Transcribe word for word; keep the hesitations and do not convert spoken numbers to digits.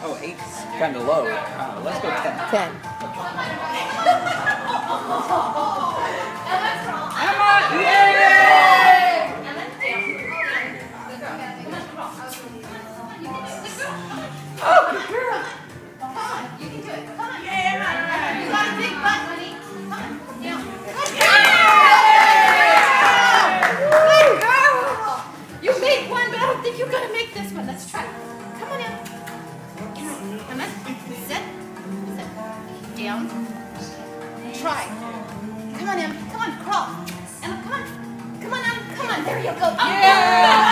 Oh, eight's kind of low. Uh, let's go ten. Ten. Emma! Yay! Oh, good girl. Come on, you can do it. Come on. Yeah. You got a big butt, honey. Come on. Now. Good girl. You made one, but I don't think you're going to make this one. Let's try. Come on now. Come on. Sit. Sit. Down. Try. Come on, Em. Come on, crawl. Emma, come on. Come on, Em. Come on. There you go. Up, Yeah.